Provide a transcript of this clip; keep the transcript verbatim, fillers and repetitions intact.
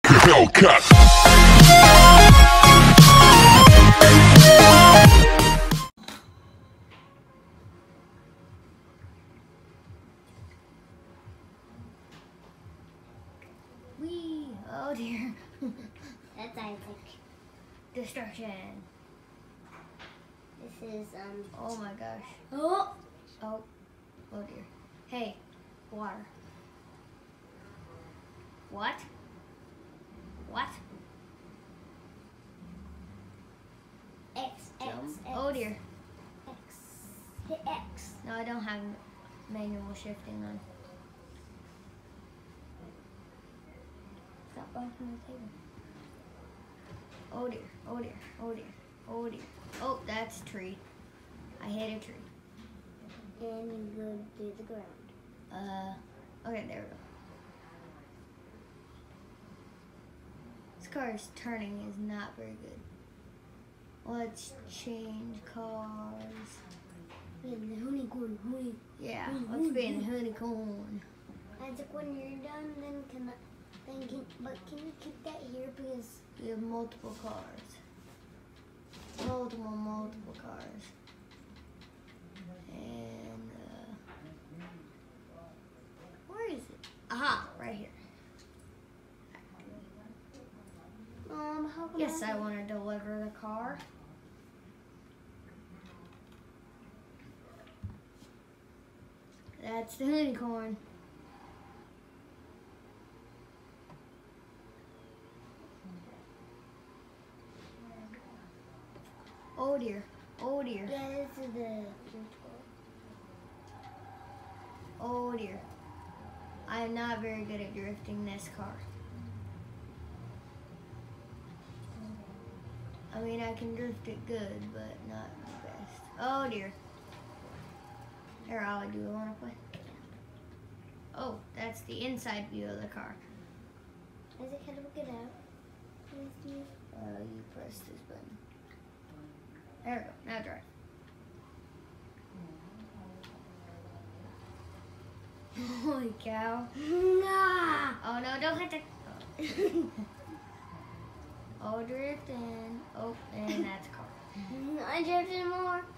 Hellcat. Wee! Oh dear. That's Isaac. Destruction. This is, um... Oh my gosh. Oh! Oh. Oh dear. Hey. Water. What? What? X, X, Jump. X. Oh dear. X. Hit X. No, I don't have manual shifting on. Stop bumping the table. Oh dear. Oh dear. Oh dear. Oh dear. Oh, that's a tree. I hit a tree. And you go through the ground. Uh, okay, there we go. This car's turning is not very good. Let's change cars. Be in the unicorn. Honey. Yeah, let's be in the unicorn. Isaac, when you're done, then can I, then can, but can you keep that here because We have multiple cars. Multiple, multiple cars. And, uh, where is it? Aha, right here. um how come Yes, I can- want to deliver the car. That's the unicorn. Oh dear. Oh dear. Yeah, this is the Oh dear. I am not very good at drifting this car. I mean, I can drift it good, but not the best. Oh dear. Here, Ollie, do you want to play? Oh, that's the inside view of the car. Isaac, how do we get out? Please do. Uh, you press this button. There we go. Now drive. Holy cow. Nah. Oh no, don't hit the... Oh, drift in. Oh, and that's a car. I drifted more.